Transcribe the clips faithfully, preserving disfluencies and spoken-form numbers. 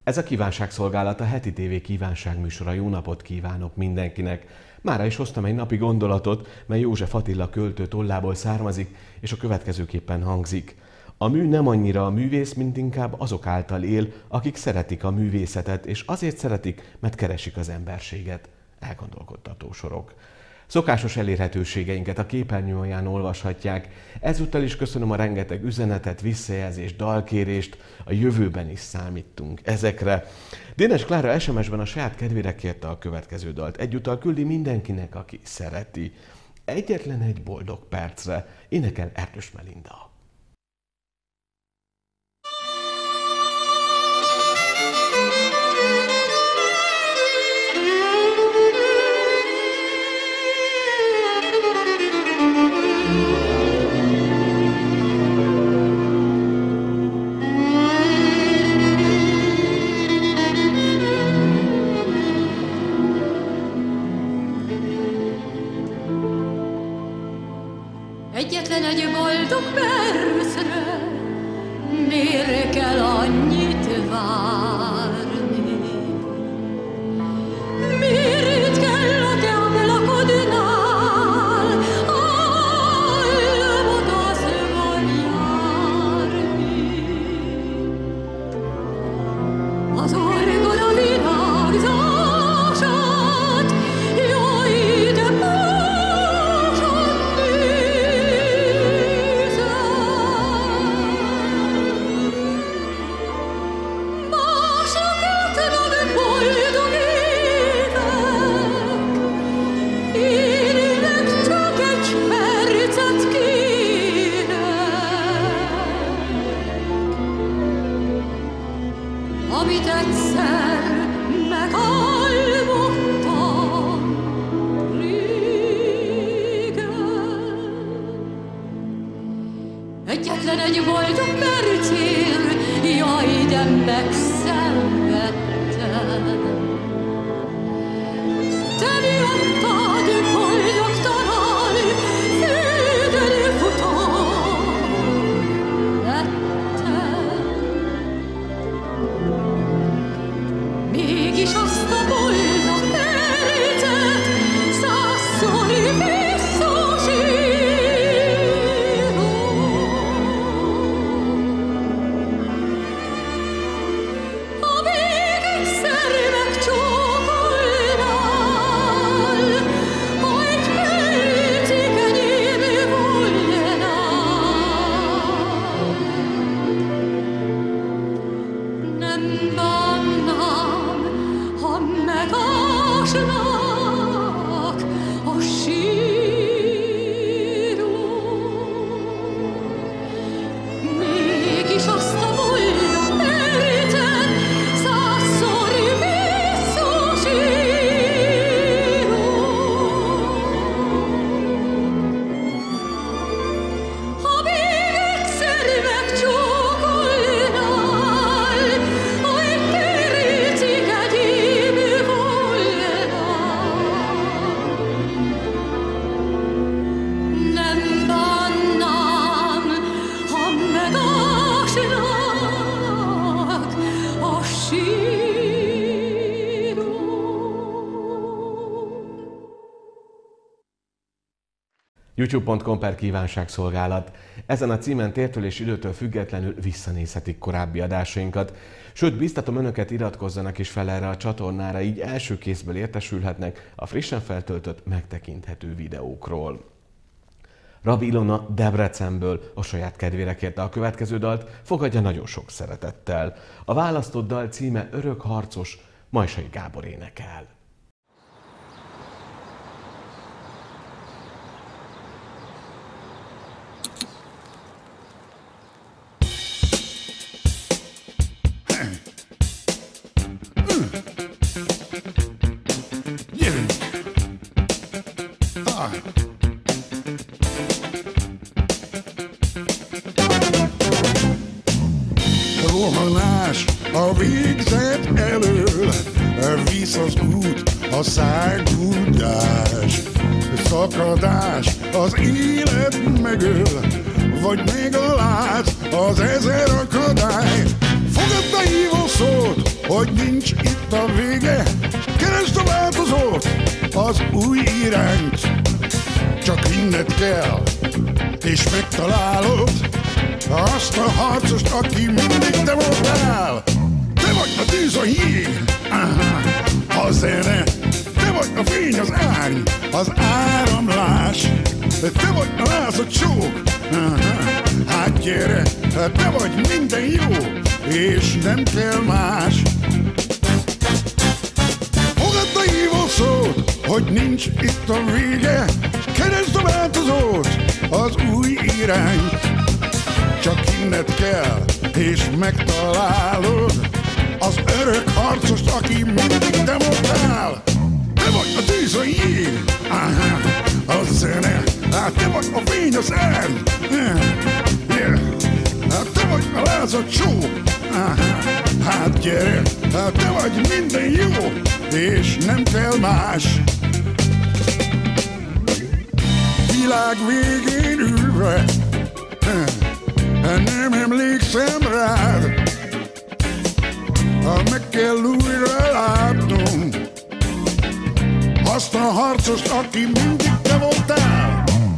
Ez a kívánságszolgálat, a heti tévé kívánságműsora. Jó napot kívánok mindenkinek! Mára is hoztam egy napi gondolatot, mely József Attila költő tollából származik, és a következőképpen hangzik. A mű nem annyira a művész, mint inkább azok által él, akik szeretik a művészetet, és azért szeretik, mert keresik az emberséget. Elgondolkodtató sorok. Szokásos elérhetőségeinket a képernyőján olvashatják. Ezúttal is köszönöm a rengeteg üzenetet, visszajelzést, dalkérést, a jövőben is számítunk ezekre. Dénes Klára es em es-ben a saját kedvére kérte a következő dalt. Egyúttal küldi mindenkinek, aki szereti. Egyetlen egy boldog percre énekel Erdős Melinda. Egyetlen egy boldog percre miért kell annyit várni? Miért kell a te ablakodnál álmodozva járni? Az orgona virágzását, jaj, de amit egyszer megálmodtam régen. Egyetlen egy boldog percér, jaj, de megszenvedtem. Te miattad boldogtalan, fődölő futam lettem. Mégis azt a boldog percet százszor visszasírom. Ha még egyszer megcsókolnál, ha egy percig enyém volnál, nem bánnám, ha megásnak a sírom. Mégis azt a boldog percet százszor visszasírom. Ha még egyszer megcsókolnál, ha egy percig enyém volnál, nem bánnám, ha megásnak a sírom. youtube pont com per kívánságszolgálat. Ezen a címen tértől és időtől függetlenül visszanézhetik korábbi adásainkat. Sőt, biztatom önöket, iratkozzanak is fel erre a csatornára, így első kézből értesülhetnek a frissen feltöltött, megtekinthető videókról. Rabbi Ilona Debrecenből a saját kedvére kérte a következő dalt, fogadja nagyon sok szeretettel. A választott dal címe Örök harcos, Majsai Gábor énekel. Rohanás a végzet elől, visz az út a száguldás, szakadás az élet megöl, vagy megalázd az ezer akadály. Fogad a hívó szót, hogy nincs itt a vége, keresd a változót, az új irányt. Csak hinned kell, és megtalálod azt a harcost, aki mindig te voltál. Te vagy a tűz, a jég, aha, a zene. Te vagy a fény, az árny, az áramlás. Te vagy a láz, a csók, aha, hát gyere. Te vagy minden jó, és nem kell más. Fogad a hívó szót, hogy nincs itt a vége, keresd a változót, az új irányt. Csak hinned kell, és megtalálod az örök harcost, aki mindig te voltál. Te vagy a tűz, a jég, aha, a zene. Hát te vagy a fény, az árny, yeah. Hát te vagy a láz, a csók, aha, hát gyere. Hát te vagy minden jó, és nem kell más. Világ végén ülve, nem emlékszem rád. Meg kell újra látnom azt a harcost, aki mindig te voltál.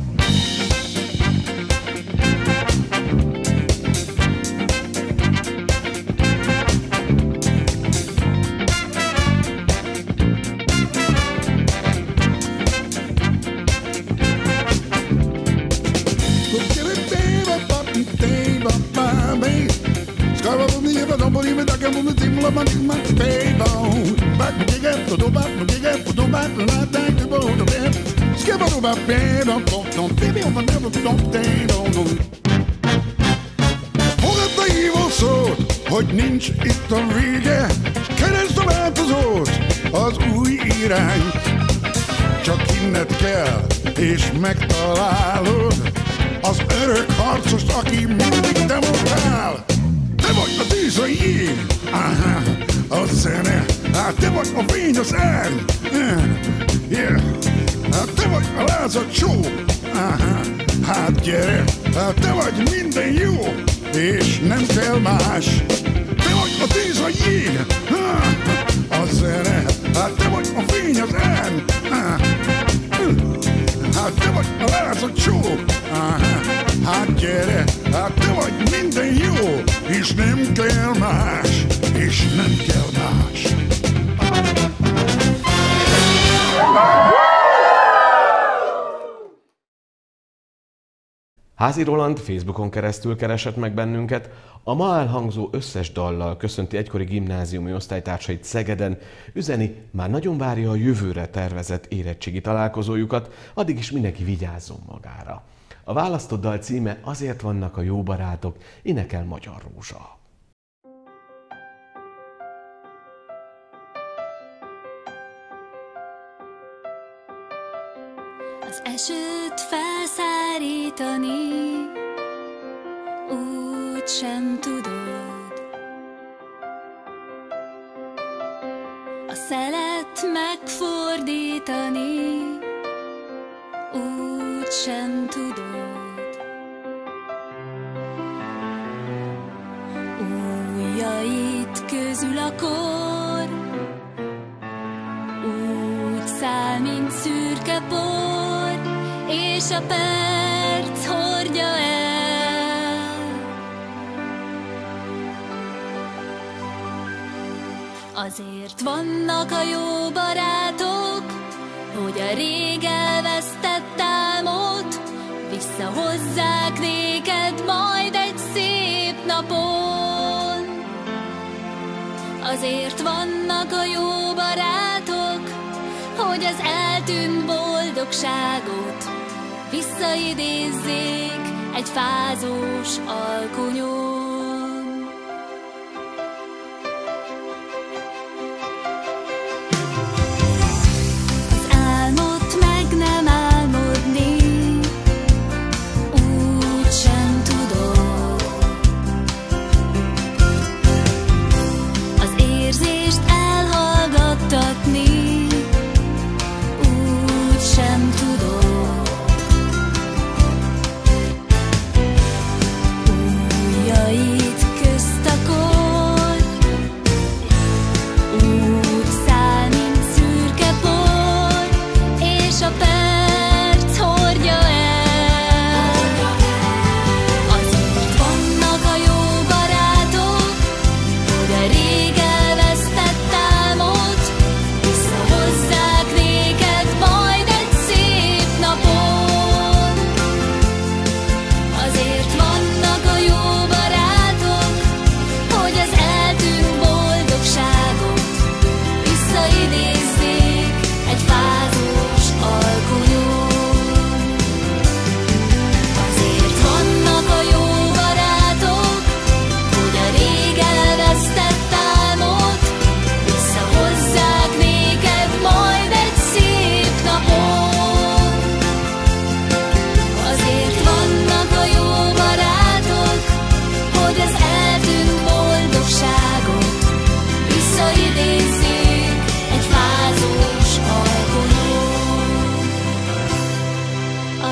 Fogad a hívó szót, hogy nincs itt a vége, keresd a változót, az új irányt. Csak hinned kell, és megtalálod az örök harcost, aki mindig te voltál. Te vagy a tűz, a jég, aha, a zene. Hát te vagy a fény, az árny, yeah. Hát te vagy a láz, a csók, aha, hát gyere. Hát te vagy minden jó, és nem kell más. Te vagy a tűz, a jég, a zene. Hát te vagy a fény, az árny, hát te vagy a láz, a csók, aha, hát gyere. Hát te vagy minden jó, és nem kell más, és nem kell más. Házi Roland Facebookon keresztül keresett meg bennünket, a ma elhangzó összes dallal köszönti egykori gimnáziumi osztálytársait Szegeden, üzeni, már nagyon várja a jövőre tervezett érettségi találkozójukat, addig is mindenki vigyázzon magára. A választott dal címe Azért vannak a jó barátok, énekel Magyar Rózsa. Az esőt felszárítani úgy sem tudod, a szelet megfordítani úgy sem tudod, ujjait közül a kor úgy száll, mint szürke por, és a perc hordja el. Azért vannak a jó barátok, hogy a rég elvesztett álmot visszahozzák néked majd egy szép napon. Azért vannak a jó barátok, hogy az eltűnt boldogságot visszaidézzék egy fázós alkonyon. Az álmot meg nem álmodni úgy sem tudod, az érzést elhallgattatni sem tudod, ujjai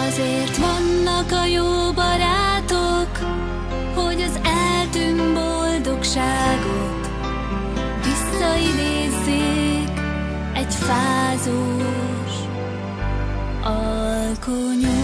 Azért vannak a jó barátok, hogy az eltűnt boldogságot visszaidézzék egy fázós alkonyon.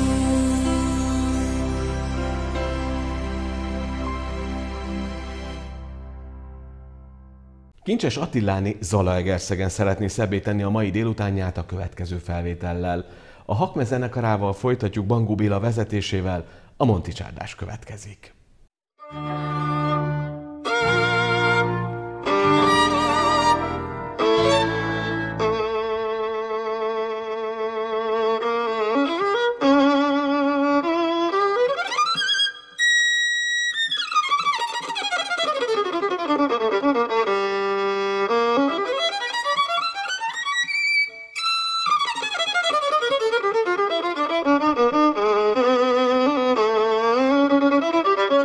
Kincses Attiláné Zalaegerszegen szeretné szebbé tenni a mai délutánját a következő felvétellel. A Hakme zenekarával folytatjuk Bangó Béla vezetésével, a Monti csárdás következik. Thank you.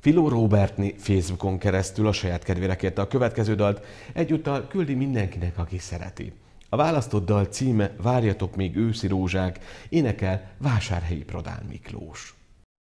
Filó Róbertné Facebookon keresztül a saját kedvére kérte a következő dalt, egyúttal küldi mindenkinek, aki szereti. A választott dal címe Várjatok még őszi rózsák, énekel Vásárhelyi Prodán Miklós.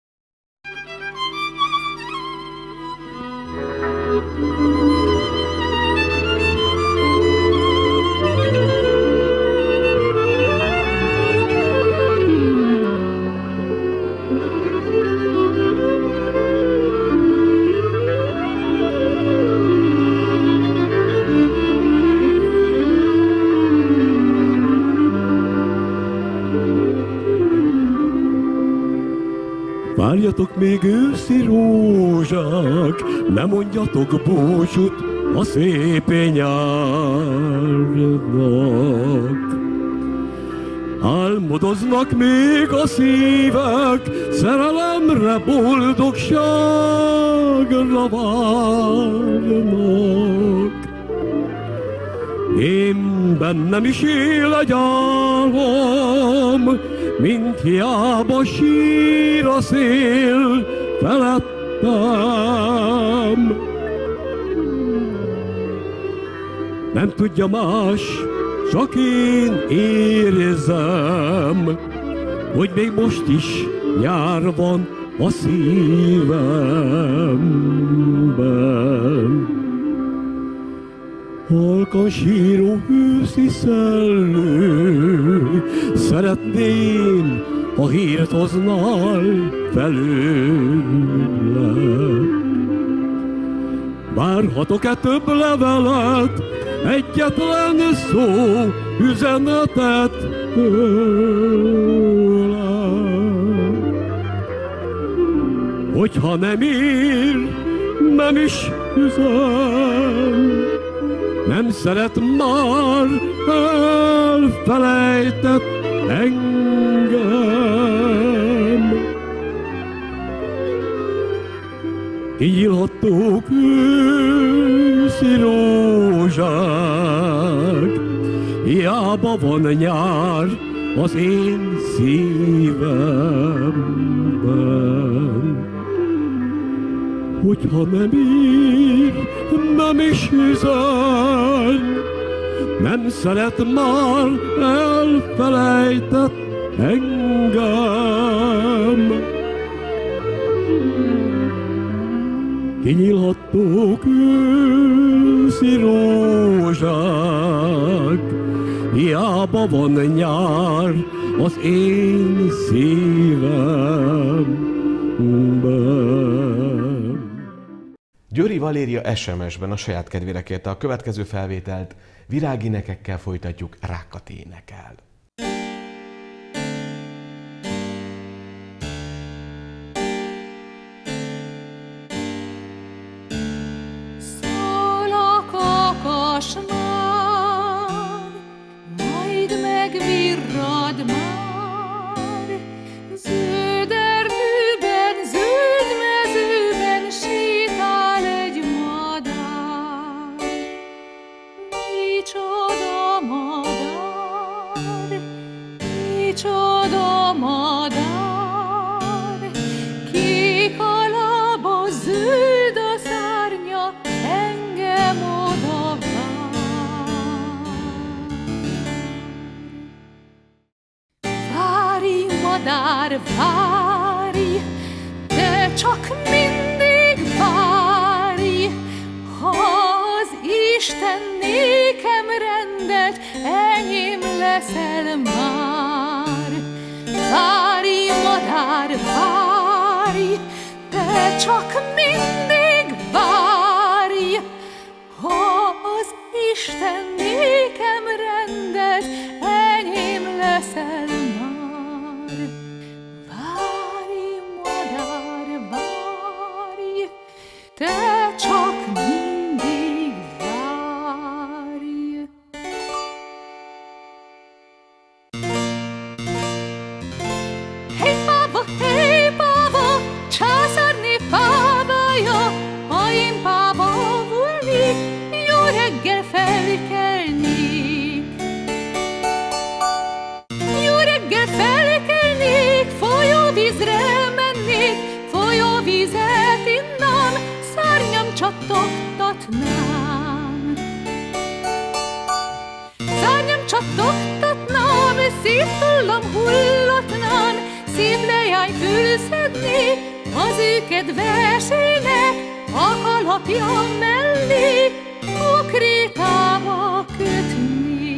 Várjatok még őszi rózsák, ne mondjatok búcsút a szép nyárnak. Álmodoznak még a szívek, szerelemre, boldogságra várnak. Én bennem is él egy álom, mint hiába sír a szél felettem. Nem tudja más, csak én érzem, hogy még most is nyár van a szívemben. Halkan síró őszi szellő, szeretném, ha hírt hoznál felőlem. Várhatok-e több levelet, egyetlen szó, üzenetet tőlem? Hogyha nem ír, nem is üzen, nem szeret már, elfelejtett engem. Kinyílhattuk őszi rózsák, hiába van nyár az én szívemben. Hogyha nem ír, nem is üzen, nem szeret már, elfelejtett engem. Kinyílhattuk őszi rózsák, hiába van nyár az én szívemben. Győri Valéria es em es-ben a saját kedvére kérte a következő felvételt, viráginekekkel folytatjuk, Rákati énekel. Szól a kakas már, majd megvirrad már, zöld erdőben, zöld mezőben sétál egy madár. Micsoda madár, micsoda madár, kék a lába, zöld a szárnya, engem oda vár. Várj, madár, várj, de csak mindig várj, ha az Isten nékem rendelt, enyém leszel már. Várj, madár, várj, de csak mindig várj, ha az Isten nékem rendelt, enyém leszel már. Várj, madár, várj, te csak mindig várj. Hey páva, hey páva, császárné pávája, ha én páva volnék, jó reggel felkelnék. hullam hullatlan, szép lejány fülszedni, az ő kedvesének a kalapja mellé konkrétába kötni.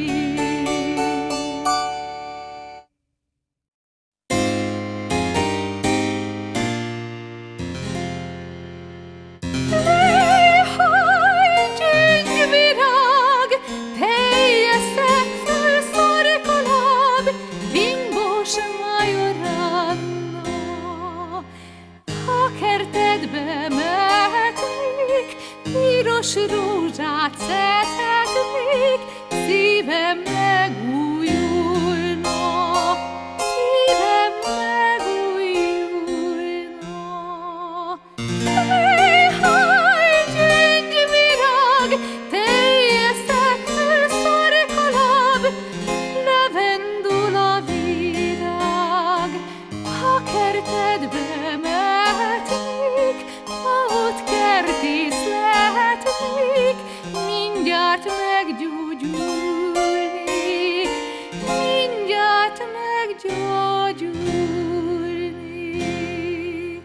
Rózsát szedhetnék, szívem megújulna, szívem megújulna. Hely-haj, gyöngyvirág, teljeszek szarkalap, levendula virág. Ha kertedbe mehetnék, ha ott kertész lehetnék, mindjárt meggyógyulnék, mindjárt meggyógyulnék.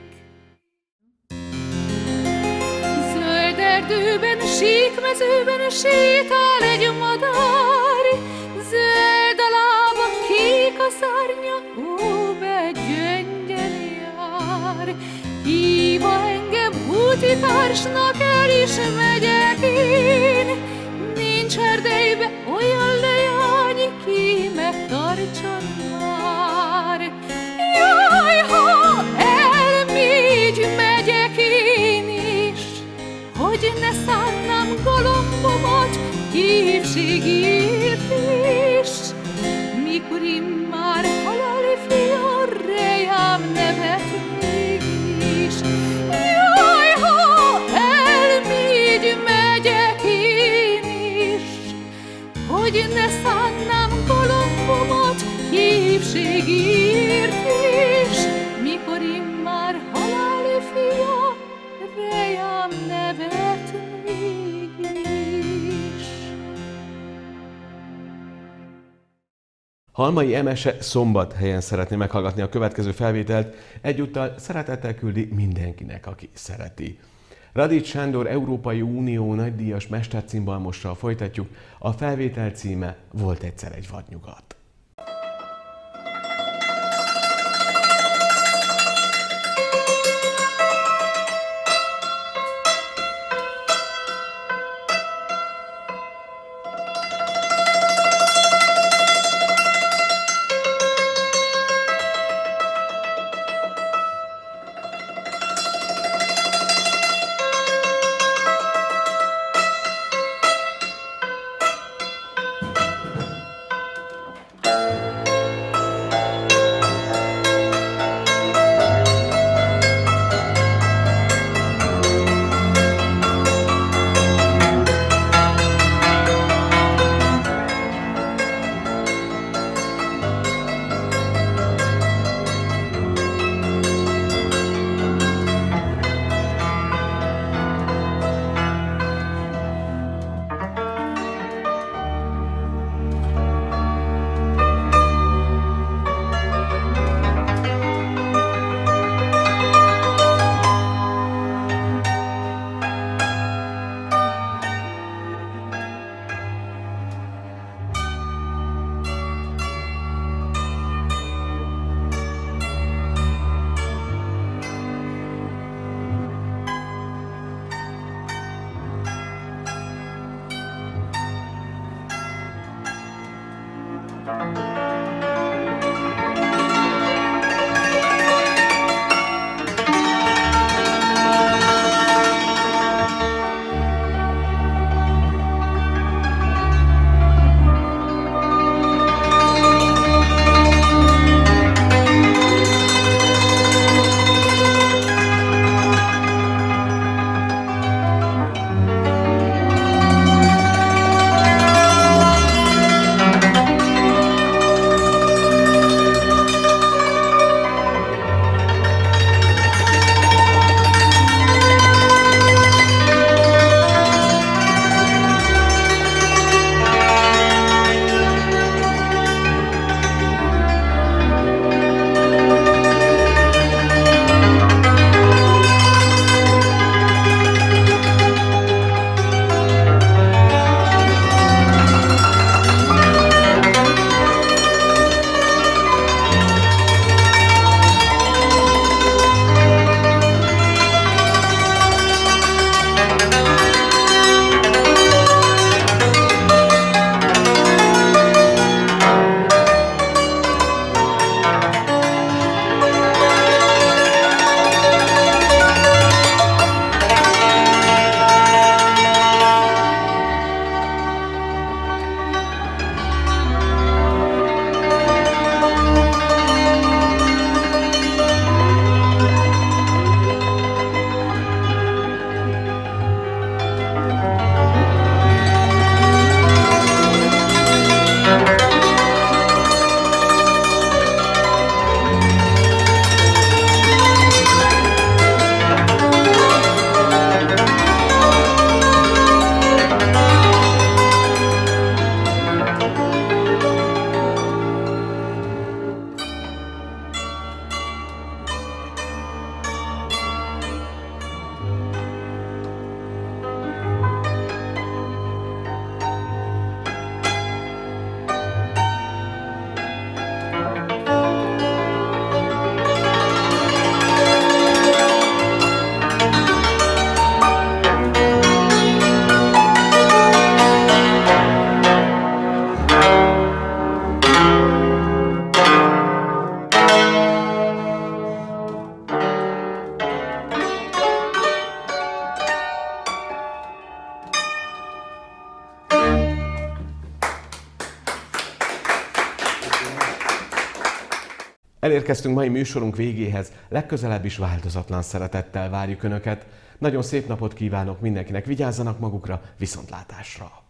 Zöld erdőben, síkmezőben sétál egy madár, zöld a lába, kék a szárnya, ó, begyöngyen jár. Híva engem útitársnak, el is megyek én, nincs erdeibe olyan leány, ki megtartson már. Jaj, ha elmégy megyek én is, hogy ne szánnám galombomat hívségért is, mikor immár halali fia rejám nevet mégis. Jaj, ha elmégy megyek én is, hogy ne szánnám galombomat hívségért is, mikor immár halali fia rejám nevet mégis. Halmai Emese Szombathelyen szeretné meghallgatni a következő felvételt, egyúttal szeretettel küldi mindenkinek, aki szereti. Radics Sándor Európai Unió nagydíjas mestercimbalmossal folytatjuk, a felvétel címe Volt egyszer egy vadnyugat. Elérkeztünk mai műsorunk végéhez, legközelebb is változatlan szeretettel várjuk Önöket. Nagyon szép napot kívánok mindenkinek, vigyázzanak magukra, viszontlátásra!